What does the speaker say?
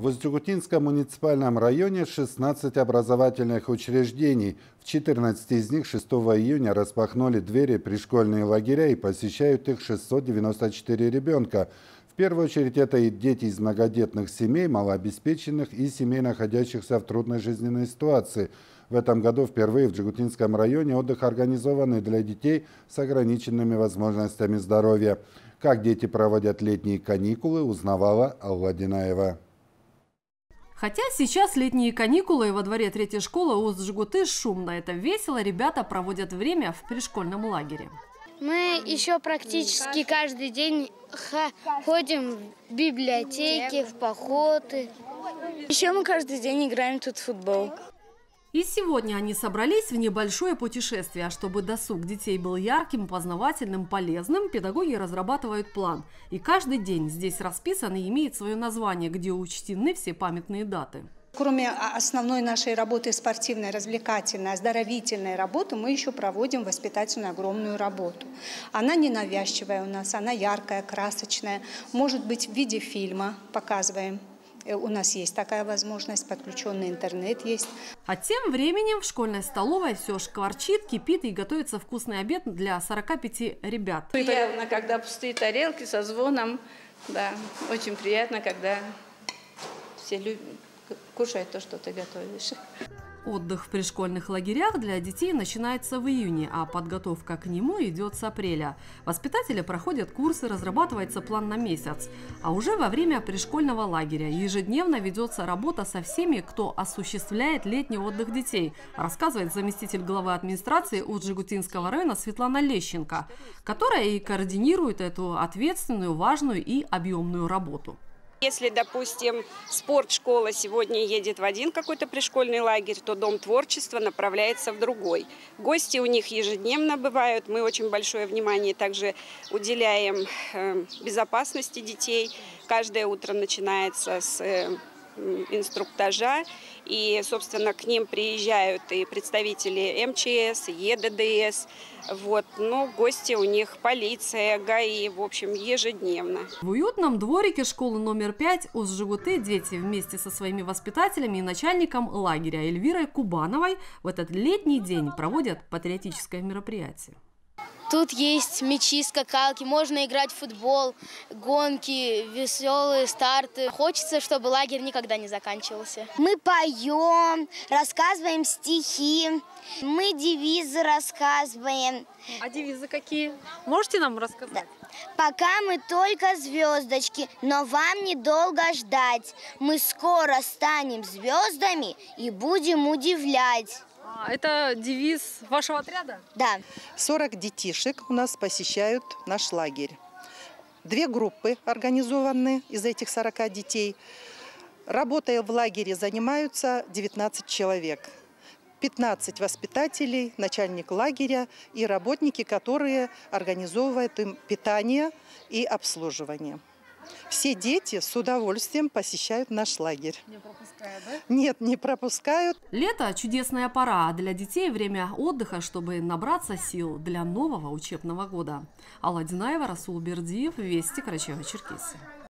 В Усть-Джегутинском муниципальном районе 16 образовательных учреждений. В 14 из них 6 июня распахнули двери пришкольные лагеря и посещают их 694 ребенка. В первую очередь это и дети из многодетных семей, малообеспеченных и семей, находящихся в трудной жизненной ситуации. В этом году впервые в Джегутинском районе отдых организованный для детей с ограниченными возможностями здоровья. Как дети проводят летние каникулы, узнавала Алла Динаева. Хотя сейчас летние каникулы во дворе третьей школы Усть-Джегуты шумно. Это весело, ребята проводят время в пришкольном лагере. Мы еще практически каждый день ходим в библиотеки, в походы. Еще мы каждый день играем тут в футбол. И сегодня они собрались в небольшое путешествие. А чтобы досуг детей был ярким, познавательным, полезным, педагоги разрабатывают план. И каждый день здесь расписан и имеет свое название, где учтены все памятные даты. Кроме основной нашей работы спортивной, развлекательной, оздоровительной работы, мы еще проводим воспитательную огромную работу. Она ненавязчивая у нас, она яркая, красочная. Может быть, в виде фильма показываем. У нас есть такая возможность, подключенный интернет есть. А тем временем в школьной столовой все шкварчит, кипит и готовится вкусный обед для 45 ребят. Приятно, когда пустые тарелки со звоном. Да, очень приятно, когда все кушают то, что ты готовишь. Отдых в пришкольных лагерях для детей начинается в июне, а подготовка к нему идет с апреля. Воспитатели проходят курсы, разрабатывается план на месяц. А уже во время пришкольного лагеря ежедневно ведется работа со всеми, кто осуществляет летний отдых детей, рассказывает заместитель главы администрации Усть-Джегутинского района Светлана Лещенко, которая и координирует эту ответственную, важную и объемную работу. Если, допустим, спортшкола сегодня едет в один какой-то пришкольный лагерь, то Дом творчества направляется в другой. Гости у них ежедневно бывают. Мы очень большое внимание также уделяем безопасности детей. Каждое утро начинается с инструктажа. И, собственно, к ним приезжают и представители МЧС, ЕДДС. Но гости у них полиция, ГАИ, в общем, ежедневно. В уютном дворике школы номер 5 Усть-Джегуты дети вместе со своими воспитателями и начальником лагеря Эльвирой Кубановой в этот летний день проводят патриотическое мероприятие. Тут есть мячи, скакалки, можно играть в футбол, гонки, веселые старты. Хочется, чтобы лагерь никогда не заканчивался. Мы поем, рассказываем стихи, мы девизы рассказываем. А девизы какие? Можете нам рассказать? Да. Пока мы только звездочки, но вам недолго ждать. Мы скоро станем звездами и будем удивлять. Это девиз вашего отряда? Да. 40 детишек у нас посещают наш лагерь. 2 группы организованы из этих 40 детей. Работая в лагере занимаются 19 человек. 15 воспитателей, начальник лагеря и работники, которые организовывают им питание и обслуживание. Все дети с удовольствием посещают наш лагерь. Не пропускают, да? Нет, не пропускают. Лето – чудесная пора, а для детей время отдыха, чтобы набраться сил для нового учебного года. Алла Динаева, Расул Бердиев, Вести, Карачаево-Черкесия.